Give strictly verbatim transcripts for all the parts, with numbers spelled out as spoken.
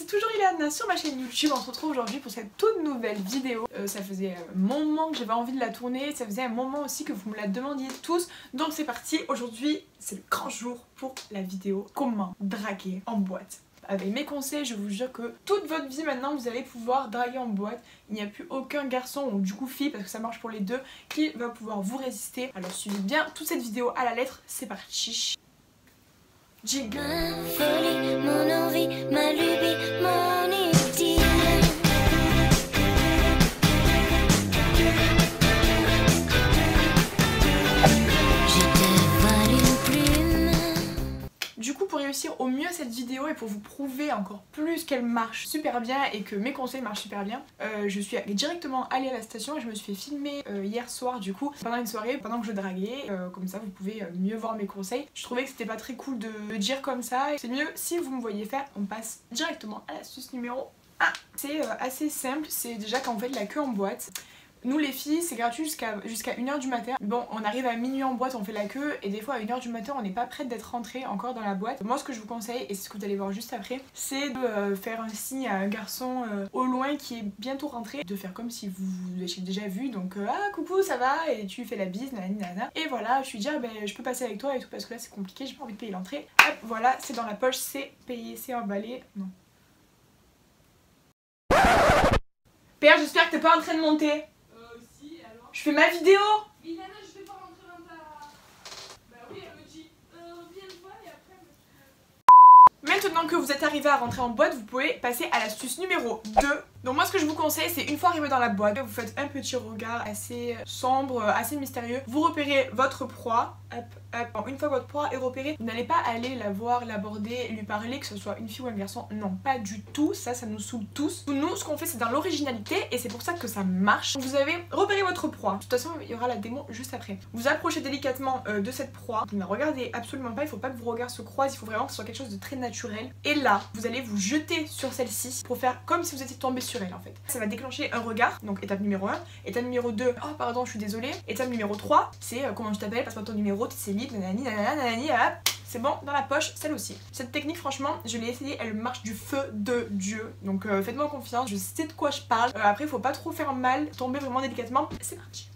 c'est toujours Ileana sur ma chaîne YouTube. On se retrouve aujourd'hui pour cette toute nouvelle vidéo. Euh, ça faisait un moment que j'avais envie de la tourner, ça faisait un moment aussi que vous me la demandiez tous. Donc c'est parti, aujourd'hui c'est le grand jour pour la vidéo comment draguer en boîte. Avec mes conseils, je vous jure que toute votre vie maintenant vous allez pouvoir draguer en boîte. Il n'y a plus aucun garçon ou du coup fille, parce que ça marche pour les deux, qui va pouvoir vous résister. Alors suivez bien toute cette vidéo à la lettre, c'est parti. Jingle. Ma folie, mon envie, ma lubie, mon idylle. Je te vole une plume. Du coup, pour réussir au mieux cette vidéo et pour vous prouver encore plus qu'elle marche super bien et que mes conseils marchent super bien, euh, je suis directement allée à la station et je me suis fait filmer euh, hier soir du coup pendant une soirée, pendant que je draguais, euh, comme ça vous pouvez euh, mieux voir mes conseils. Je trouvais que c'était pas très cool de le dire comme ça, c'est mieux si vous me voyez faire. On passe directement à l'astuce numéro un. C'est euh, assez simple, c'est déjà quand vous faites la queue en boîte. Nous les filles c'est gratuit jusqu'à jusqu'à une heure du matin. Bon, on arrive à minuit en boîte, on fait la queue et des fois à une heure du matin on n'est pas prête d'être rentrée encore dans la boîte. Moi ce que je vous conseille, et c'est ce que vous allez voir juste après, c'est de euh, faire un signe à un garçon euh, au loin qui est bientôt rentré, de faire comme si vous l'avez déjà vu, donc euh, ah coucou ça va, et tu fais la bise, nanani nanana, et voilà, je lui dis ah, ben je peux passer avec toi et tout parce que là c'est compliqué, j'ai pas envie de payer l'entrée. Hop, voilà, c'est dans la poche, c'est payé, c'est emballé. Non. Père, j'espère que t'es pas en train de monter. Je fais ma vidéo. Ileana, je vais pas rentrer dans ta... Bah oui, elle me dit euh, reviens une fois et après elle me dit... Maintenant que vous êtes arrivé à rentrer en boîte, vous pouvez passer à l'astuce numéro deux. Donc moi ce que je vous conseille, c'est une fois arrivé dans la boîte, vous faites un petit regard assez sombre, assez mystérieux. Vous repérez votre proie. Hop, hop. Bon, une fois que votre proie est repérée, vous n'allez pas aller la voir, l'aborder, lui parler, que ce soit une fille ou un garçon. Non, pas du tout. Ça, ça nous saoule tous. Nous, ce qu'on fait, c'est dans l'originalité et c'est pour ça que ça marche. Vous avez repéré votre proie. De toute façon, il y aura la démo juste après. Vous approchez délicatement euh, de cette proie. Vous ne la regardez absolument pas. Il faut pas que vos regards se croisent. Il faut vraiment que ce soit quelque chose de très naturel. Et là, vous allez vous jeter sur celle-ci pour faire comme si vous étiez tombé sur elle en fait. Ça va déclencher un regard. Donc étape numéro un. Étape numéro deux. Oh pardon, je suis désolée. Étape numéro trois. C'est euh, comment je t'appelle, passe-moi ton numéro, c'est libre, nanani, nanana, nanani, hop. C'est bon, dans la poche, celle aussi. Cette technique, franchement, je l'ai essayée, elle marche du feu de Dieu. Donc euh, faites-moi confiance, je sais de quoi je parle. Euh, après, faut pas trop faire mal, tomber vraiment délicatement. C'est parti.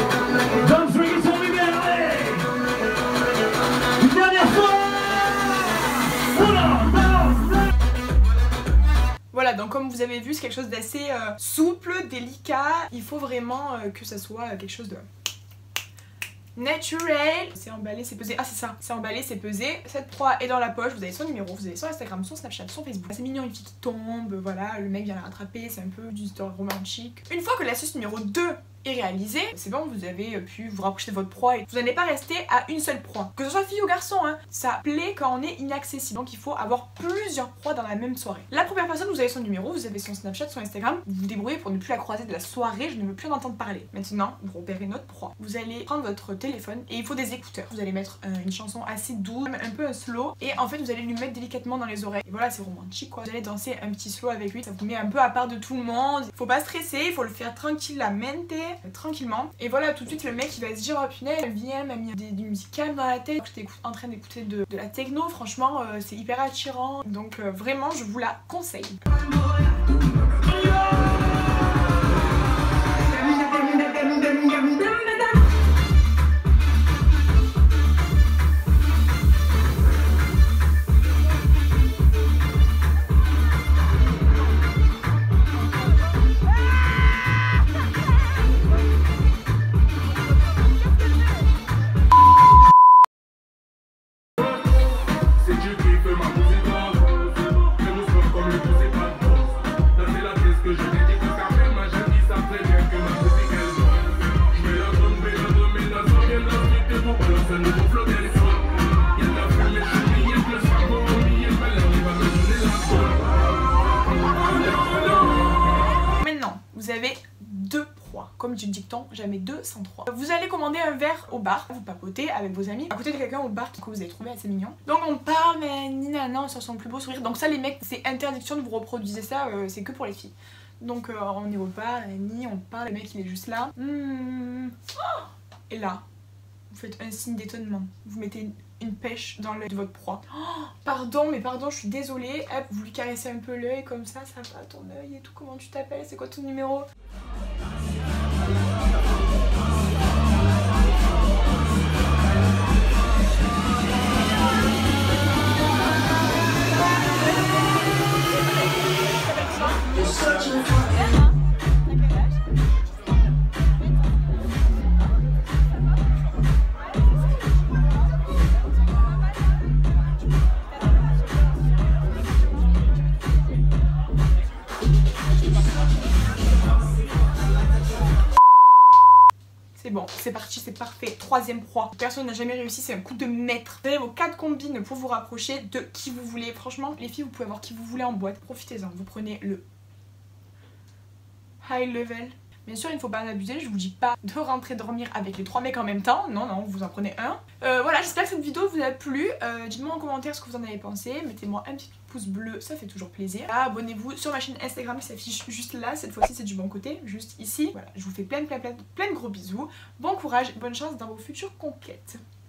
Voilà, donc comme vous avez vu, c'est quelque chose d'assez euh, souple, délicat. Il faut vraiment euh, que ça soit euh, quelque chose de... naturel. C'est emballé, c'est pesé. Ah c'est ça, c'est emballé, c'est pesé. Cette proie est dans la poche, vous avez son numéro, vous avez son Instagram, son Snapchat, son Facebook. C'est mignon, une fille qui tombe, voilà, le mec vient la rattraper, c'est un peu du histoire romantique. Une fois que l'astuce numéro deux est réalisée, c'est bon, vous avez pu vous rapprocher de votre proie et vous n'allez pas rester à une seule proie. Que ce soit fille ou garçon, hein, ça plaît quand on est inaccessible. Donc il faut avoir plusieurs proies dans la même soirée. La première personne, vous avez son numéro, vous avez son Snapchat, son Instagram, vous vous débrouillez pour ne plus la croiser de la soirée, je ne veux plus en entendre parler. Maintenant, vous repérez notre proie. Vous allez prendre votre téléphone et il faut des écouteurs. Vous allez mettre euh, une chanson assez douce, un peu un slow, et en fait vous allez lui mettre délicatement dans les oreilles. Et voilà, c'est romantique quoi. Vous allez danser un petit slow avec lui, ça vous met un peu à part de tout le monde. Faut pas stresser, il faut le faire tranquillement, tranquillement. Et voilà, tout de suite le mec il va se dire oh punaise, elle vient, m'a mis des, des musiques calmes dans la tête. J'étais en train d'écouter de, de la techno, franchement euh, c'est hyper attirant. Donc euh, vraiment je vous la conseille. Vous avez deux proies. Comme dit le dicton, jamais deux sans trois. Vous allez commander un verre au bar, vous papotez avec vos amis, à côté de quelqu'un au bar que vous avez trouvé assez mignon. Donc on parle, mais Nina, non, sur son plus beau sourire. Donc ça les mecs, c'est interdiction de vous reproduire ça, euh, c'est que pour les filles. Donc euh, on est au bar, ni on parle, le mec il est juste là. Mmh. Oh, et là, vous faites un signe d'étonnement. Vous mettez une pêche dans l'œil de votre proie. Oh, pardon, mais pardon, je suis désolée. Hop, vous lui caressez un peu l'œil comme ça, ça va ton œil et tout. Comment tu t'appelles? C'est quoi ton numéro? C'est bon, c'est parti, c'est parfait. Troisième proie. Personne n'a jamais réussi, c'est un coup de maître. Vous avez vos quatre combines pour vous rapprocher de qui vous voulez. Franchement, les filles, vous pouvez avoir qui vous voulez en boîte. Profitez-en. Vous prenez le high level. Bien sûr, il ne faut pas en abuser. Je vous dis pas de rentrer dormir avec les trois mecs en même temps. Non, non, vous en prenez un. Euh, voilà, j'espère que cette vidéo vous a plu. Euh, Dites-moi en commentaire ce que vous en avez pensé. Mettez-moi un petit pouce bleu, ça fait toujours plaisir. Abonnez-vous sur ma chaîne Instagram qui s'affiche juste là. Cette fois-ci, c'est du bon côté, juste ici. Voilà, je vous fais plein, plein, plein, plein de gros bisous. Bon courage, bonne chance dans vos futures conquêtes.